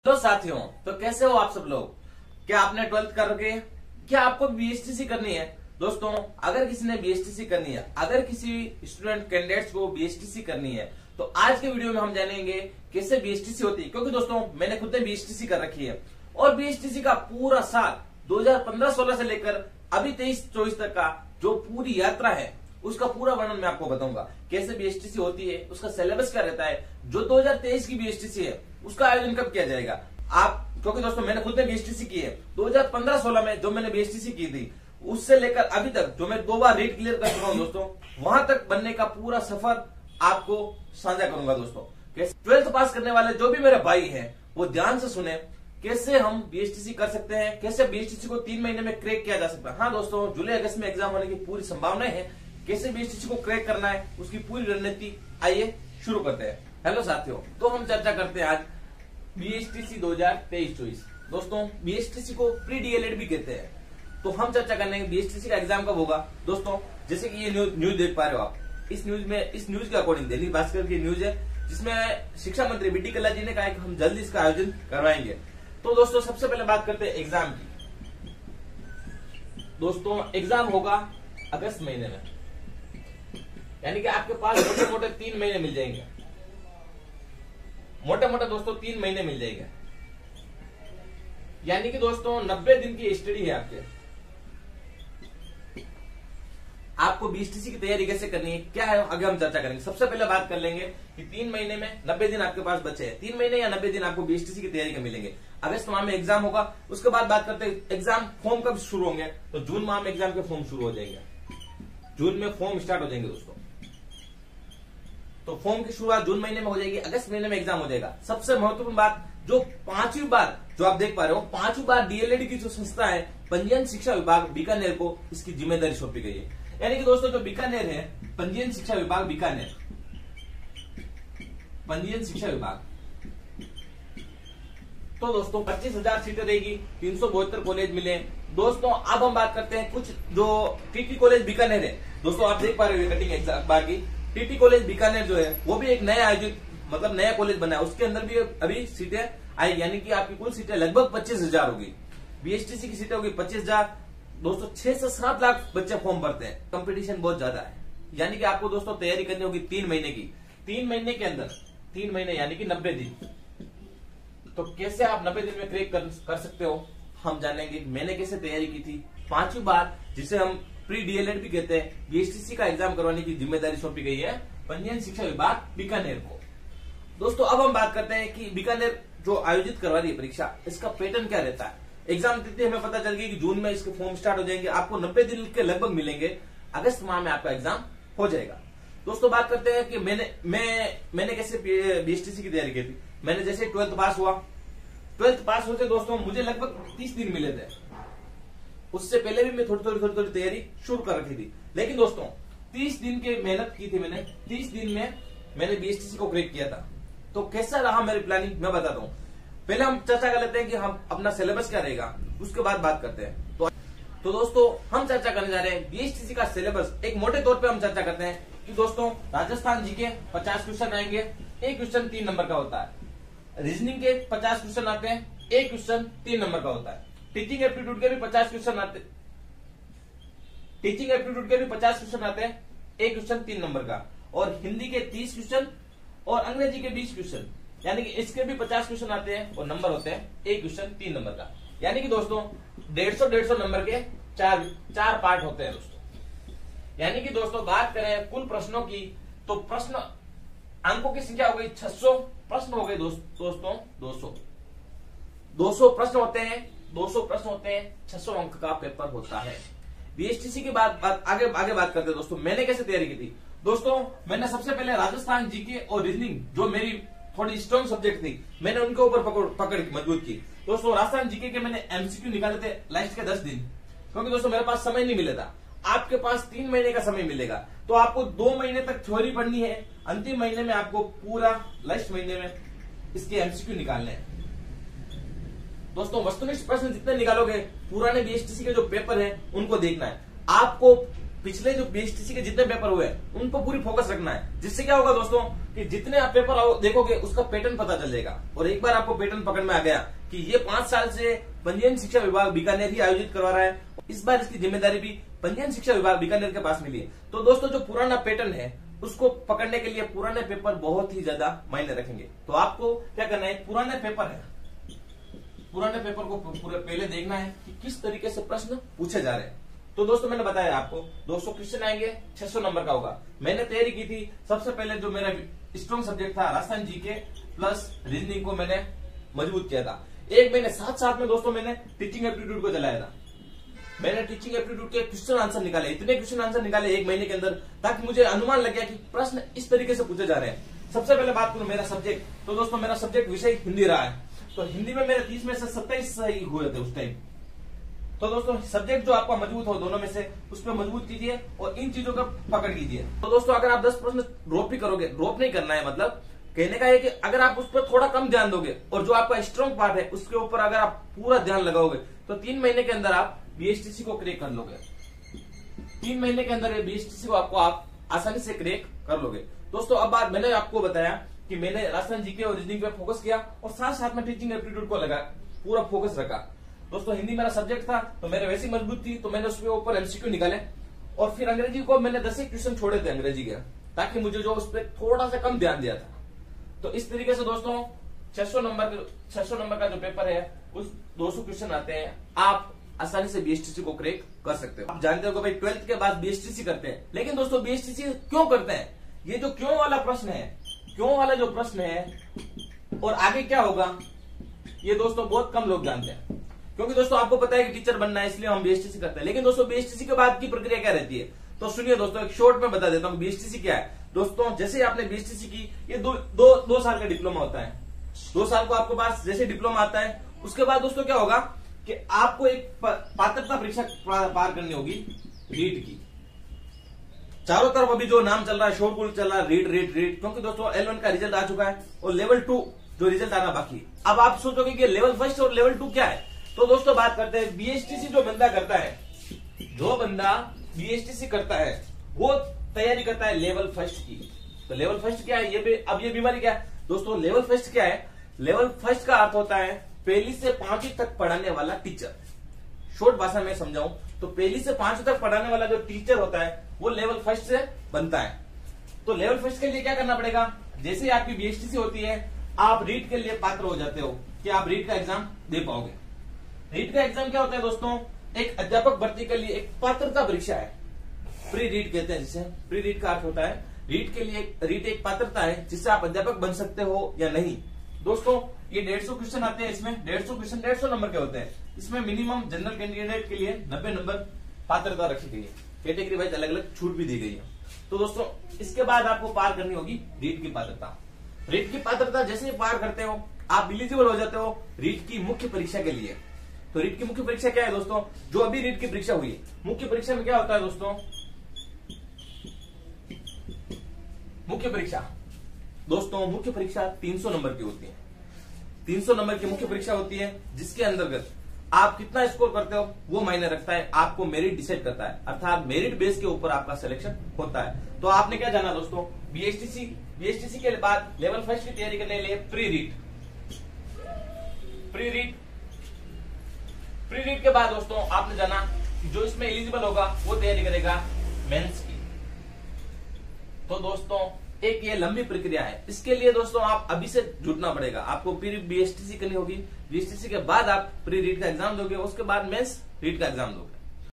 तो साथियों, तो कैसे हो आप सब लोग? क्या आपने 12th कर रखे? क्या आपको बीएसटीसी करनी है? दोस्तों, अगर किसी ने बीएसटीसी करनी है, अगर किसी स्टूडेंट कैंडिडेट्स को बीएसटीसी करनी है, तो आज के वीडियो में हम जानेंगे कैसे बीएसटीसी होती है। क्योंकि दोस्तों, मैंने खुद ने बीएसटीसी कर रखी है और बीएसटीसी का पूरा साल 2015-16 से लेकर अभी 23-24 तक का जो पूरी यात्रा है उसका पूरा वर्णन मैं आपको बताऊंगा। कैसे बीएसटीसी होती है, उसका सिलेबस क्या रहता है, जो 2023 की बीएसटीसी है उसका आयोजन कब किया जाएगा। आप क्योंकि दोस्तों मैंने खुद ने बीएसटीसी की है 2015-16 में, जो मैंने बीएसटीसी की थी उससे लेकर अभी तक जो मैं 2 बार रीट क्लियर कर चुका हूं दोस्तों, वहां तक बनने का पूरा सफर आपको साझा करूंगा दोस्तों। 12th पास करने वाले जो भी मेरे भाई हैं वो ध्यान से सुने, कैसे हम बीएसटीसी कर सकते हैं, कैसे बीएसटीसी को 3 महीने में क्रैक किया जा सकता है। हाँ दोस्तों, जुलाई अगस्त में एग्जाम होने की पूरी संभावनाएं है। कैसे बीएसटीसी को क्रैक करना है उसकी पूरी रणनीति आइए शुरू करते हैं। हेलो साथियों, तो हम चर्चा करते हैं आज बीएसटीसी 2023-24। दोस्तों, बीएसटीसी को प्री डीएलएड भी कहते हैं। तो हम चर्चा करने बीएसटीसी का एग्जाम कब होगा। दोस्तों, जैसे कि ये न्यूज देख पा रहे हो आप, इस न्यूज के अकॉर्डिंग दैनिक भास्कर की न्यूज है, जिसमें शिक्षा मंत्री बीडी कल्ला जी ने कहा है कि हम जल्दी इसका आयोजन करवाएंगे। तो दोस्तों, सबसे पहले बात करते हैं एग्जाम की। दोस्तों, एग्जाम होगा अगस्त महीने में, यानी कि आपके पास मोटे मोटे 3 महीने मिल जाएंगे। मोटे मोटे दोस्तों 3 महीने मिल जाएंगे, यानी कि दोस्तों 90 दिन की स्टडी है आपको बीएसटीसी की तैयारी कैसे करनी है, क्या है, आगे हम चर्चा करेंगे। सबसे पहले बात कर लेंगे कि 3 महीने में 90 दिन आपके पास बचे हैं। 3 महीने या 90 दिन आपको बीएसटीसी की तैयारी के मिलेंगे। अगस्त माह में एग्जाम होगा, उसके बाद बात करते हैं एग्जाम फॉर्म कब शुरू होंगे। तो जून माह में एग्जाम के फॉर्म शुरू हो जाएंगे, जून में फॉर्म स्टार्ट हो जाएंगे दोस्तों। तो फॉर्म की शुरुआत जून महीने में हो जाएगी, अगस्त महीने में एग्जाम हो जाएगा। सबसे महत्वपूर्ण बात, जो 5वीं बार जो आप देख पा रहे हो, 5वीं बार डीएलएड की जो संस्था है पंजीयन शिक्षा विभाग बीकानेर को इसकी जिम्मेदारी सौंपी गई है। यानी कि दोस्तों जो बीकानेर है, पंजीयन शिक्षा विभाग बीकानेर, पंजीयन शिक्षा विभाग। तो दोस्तों 25,000 सीटें रहेगी, 372 कॉलेज मिले। दोस्तों अब हम बात करते हैं कुछ जो टीटी कॉलेज बीकानेर है। दोस्तों आप देख पा रहे हो कटिंग अखबार की, टीटी कॉलेज बीकानेर जो है वो भी एक नया आयोजित मतलब नया कॉलेज बना है, उसके अंदर भी अभी सीटें आई, यानी कि आपकी कुल सीटें लगभग 25,000 होगी। बीएसटीसी की सीटें होगी 25,000। दोस्तों 6 से 7 लाख बच्चे फॉर्म भरते हैं, कंपटीशन बहुत ज्यादा है। यानी कि आपको दोस्तों तैयारी करनी होगी 3 महीने की। 3 महीने के अंदर 3 महीने यानी कि 90 दिन। तो कैसे आप 90 दिन में क्रैक कर सकते हो, हम जानेंगे। मैंने कैसे तैयारी की थी। 5वीं बार, जिसे हम प्री डीएलएड भी कहते हैं, बीएसटीसी का एग्जाम करवाने की जिम्मेदारी सौंपी गई है पंजीयन शिक्षा विभाग बीकानेर को। दोस्तों अब हम बात करते हैं कि बीकानेर जो आयोजित करवा रही है परीक्षा, इसका पैटर्न क्या रहता है। एग्जाम तिथि हमें पता चल गई कि जून में इसके फॉर्म स्टार्ट हो जाएंगे, आपको 90 दिन के लगभग मिलेंगे, अगस्त माह में आपका एग्जाम हो जाएगा। दोस्तों बात करते हैं कि मैंने कैसे बीएसटीसी की तैयारी की थी। मैंने जैसे 12th पास हुआ, 12th पास होते दोस्तों मुझे लगभग 30 दिन मिले थे। उससे पहले भी मैं थोड़ी तैयारी शुरू कर रखी थी, लेकिन दोस्तों 30 दिन की मेहनत की थी मैंने। 30 दिन में मैंने बीएसटीसी को क्रैक किया था। तो कैसा रहा मेरी प्लानिंग, मैं बताता हूँ। पहले हम चर्चा कर लेते हैं कि हम अपना सिलेबस क्या रहेगा, उसके बाद बात करते हैं। तो दोस्तों हम चर्चा करने जा रहे हैं बीएसटीसी का सिलेबस। एक मोटे तौर पे हम चर्चा करते हैं कि दोस्तों राजस्थान जीके 50 क्वेश्चन आएंगे, एक क्वेश्चन 3 नंबर का होता है। रीजनिंग के 50 क्वेश्चन आते हैं, एक क्वेश्चन 3 नंबर का होता है। टीचिंग एप्टीट्यूड के भी 50 क्वेश्चन आते हैं, टीचिंग एप्टीट्यूड के भी 50 क्वेश्चन आते हैं, एक क्वेश्चन 3 नंबर का। और हिंदी के 30 क्वेश्चन और अंग्रेजी के 20 क्वेश्चन, यानी कि इसके भी 50 क्वेश्चन आते हैं और नंबर होते हैं, एक क्वेश्चन 3 नंबर का। यानी कि दोस्तों 150 नंबर के चार पार्ट होते हैं दोस्तों। यानी कि दोस्तों बात करें कुल प्रश्नों की, तो प्रश्न अंकों की संख्या हो गई 600 प्रश्न हो गए दोस्तों 200 प्रश्न होते हैं, 200 प्रश्न होते हैं, 600 अंक का पेपर होता है। बीएसटीसी की बात आगे बात करते हैं दोस्तों। मैंने कैसे तैयारी की थी। दोस्तों मैंने सबसे पहले राजस्थान जीके और रीजनिंग, जो मेरी थोड़ी स्ट्रॉन्ग सब्जेक्ट थी, मैंने उनके ऊपर पकड़ मजबूत की। दोस्तों राजस्थान जीके के मैंने एमसीक्यू निकाले थे लास्ट के 10 दिन, क्योंकि दोस्तों मेरे पास समय नहीं मिला था। आपके पास 3 महीने का समय मिलेगा, तो आपको 2 महीने तक थ्योरी पढ़नी है, अंतिम महीने में आपको पूरा लास्ट महीने में इसके एमसीक्यू निकालने हैं। दोस्तों वस्तुनिष्ठ प्रश्न जितने निकालोगे, पुराने बीएसटीसी के जो पेपर है उनको देखना है। आपको पिछले जो बीएसटीसी के जितने पेपर हुए उन पर पूरी फोकस रखना है। जिससे क्या होगा दोस्तों कि जितने आप पेपर देखोगे उसका पैटर्न पता चल जाएगा। और एक बार आपको पैटर्न पकड़ में आ गया कि ये 5 साल से पंजीयन शिक्षा विभाग बीकानेर ही आयोजित करवा रहा है, इस बार इसकी जिम्मेदारी भी पंजीयन शिक्षा विभाग बीकानेर के पास मिली है। तो दोस्तों जो पुराना पैटर्न है उसको पकड़ने के लिए पुराने पेपर बहुत ही ज्यादा मायने रखेंगे। तो आपको क्या करना है, पुराने पेपर को पूरे पहले देखना है कि किस तरीके से प्रश्न पूछे जा रहे हैं। तो दोस्तों मैंने बताया आपको 200 क्वेश्चन आएंगे, 600 नंबर का होगा। मैंने तैयारी की थी, सबसे पहले जो मेरा स्ट्रॉन्ग सब्जेक्ट था राजस्थान जीके प्लस रीजनिंग को मैंने मजबूत किया था। एक महीने साथ में दोस्तों मैंने टीचिंग एप्टीट्यूड को चलाया था। मैंने टीचिंग एप्टीट्यूड के क्वेश्चन आंसर निकाले, इतने क्वेश्चन आंसर निकाले एक महीने के अंदर, ताकि मुझे अनुमान लग गया कि प्रश्न इस तरीके से पूछे जा रहे हैं। सबसे पहले बात करूं मेरा सब्जेक्ट, तो दोस्तों मेरा सब्जेक्ट विषय हिंदी रहा है। तो हिंदी में मेरे 30 में से 27 सही हुए थे उस टाइम। तो दोस्तों सब्जेक्ट जो आपका मजबूत हो दोनों में से उस पर मजबूत कीजिए और इन चीजों का पकड़ कीजिए। तो दोस्तों अगर आप 10 प्रश्न ड्रॉप भी करोगे, ड्रॉप नहीं करना है, मतलब कहने का है कि अगर आप उस पर थोड़ा कम ध्यान दोगे और जो आपका स्ट्रॉन्ग पार्ट है उसके ऊपर अगर आप पूरा ध्यान लगाओगे तो 3 महीने के अंदर आप बीएसटीसी को क्रैक कर लोगे। 3 महीने के अंदर बीएसटीसी को आप आसानी से क्रैक कर लोगे। दोस्तों अब बात मैंने आपको बताया कि मैंने राजस्थान जीके और रीजनिंग पे फोकस किया और साथ में टीचिंग एप्टीट्यूड को लगा पूरा फोकस रखा। दोस्तों हिंदी मेरा सब्जेक्ट था तो मेरे वैसी मजबूत थी, तो मैंने उसके ऊपर एमसीक्यू निकाले और फिर अंग्रेजी को मैंने 10 क्वेश्चन छोड़े थे अंग्रेजी के, ताकि मुझे जो उस पर थोड़ा सा कम ध्यान दिया था। तो इस तरीके से दोस्तों 600 नंबर का जो पेपर है उस 200 क्वेश्चन आते हैं, आप आसानी से बीएसटीसी को क्रैक कर सकते हो। आप जानते हो कि भाई 12th के बाद बीएसटीसी करते हैं, लेकिन दोस्तों बीएसटीसी क्यों करते हैं, ये जो क्यों वाला प्रश्न है, क्यों वाला जो प्रश्न है और आगे क्या होगा, ये दोस्तों बहुत कम लोग जानते हैं। क्योंकि दोस्तों आपको पता है कि टीचर बनना है इसलिए हम बीएसटीसी करते हैं, लेकिन दोस्तों बीएसटीसी के बाद की प्रक्रिया क्या रहती है, तो सुनिए दोस्तों एक शॉर्ट में बता देता हूँ बीएसटीसी क्या है। दोस्तों जैसे आपने बीएसटीसी की, ये दो साल का डिप्लोमा होता है। 2 साल को आपके पास जैसे डिप्लोमा आता है, उसके बाद दोस्तों क्या होगा कि आपको एक पात्रता परीक्षा पार करनी होगी रीट की। चारों तरफ अभी जो नाम चल रहा है, शोरगुल चल रहा है, रीट, क्योंकि दोस्तों L1 का रिजल्ट आ चुका है और लेवल 2 जो रिजल्ट आना बाकी। अब आप सोचोगे कि लेवल 1 और लेवल 2 क्या है, तो दोस्तों बात करते हैं बीएसटीसी जो बंदा करता है, जो बंदा बीएसटीसी करता है वो तैयारी करता है लेवल 1 की। तो लेवल 1 क्या है, ये बीमारी क्या है दोस्तों, लेवल 1 क्या है, लेवल 1 का अर्थ होता है पहली से 5वीं तक पढ़ाने वाला टीचर। शॉर्ट भाषा में समझाऊं तो पहली से 5वीं तक पढ़ाने वाला जो टीचर होता है वो लेवल 1 से बनता है। तो लेवल 1 के लिए क्या करना पड़ेगा, जैसे आपकी बीएसटीसी होती है आप रीट के लिए पात्र हो जाते हो कि आप रीट का एग्जाम दे पाओगे। रीट का एग्जाम क्या होता है दोस्तों, एक अध्यापक भर्ती के लिए एक पात्रता परीक्षा है, प्री रीट कहते हैं जिसे। प्री रीट का अर्थ होता है रीट के लिए, रीट एक पात्रता है जिससे आप अध्यापक बन सकते हो या नहीं। दोस्तों ये 150 क्वेश्चन आते हैं, इसमें 150 क्वेश्चन 150 नंबर के होते हैं। इसमें मिनिमम जनरल कैंडिडेट के लिए 90 नंबर पात्रता रखी गई है, कैटेगरी वाइज अलग अलग छूट भी दी गई है। तो दोस्तों इसके बाद आपको पार करनी होगी रीट की पात्रता। रीट की पात्रता जैसे ही पार करते हो आप एलिजिबल हो जाते हो रीट की मुख्य परीक्षा के लिए। तो रीट की मुख्य परीक्षा क्या है दोस्तों, जो अभी रीट की परीक्षा हुई है, मुख्य परीक्षा में क्या होता है दोस्तों, मुख्य परीक्षा 300 नंबर की होती है। 300 नंबर की मुख्य परीक्षा होती है जिसके अंतर्गत आप कितना स्कोर करते हो वो मायने रखता है, आपको मेरिट डिसाइड करता है, अर्थात मेरिट बेस के ऊपर आपका सिलेक्शन होता है। तो आपने क्या जाना दोस्तों, बीएसटीसी के बाद लेवल 1 की तैयारी करने के लिए प्री रीट के बाद दोस्तों आपने जाना जो इसमें एलिजिबल होगा वो तैयारी करेगा मेंस की। तो दोस्तों एक ये लंबी प्रक्रिया है, इसके लिए दोस्तों आप अभी से जुटना पड़ेगा। आपको प्री बीएसटीसी करनी होगी, बीएसटीसी के बाद आप प्री रीट का एग्जाम दोगे, उसके बाद मेंस रीट का एग्जाम दोगे।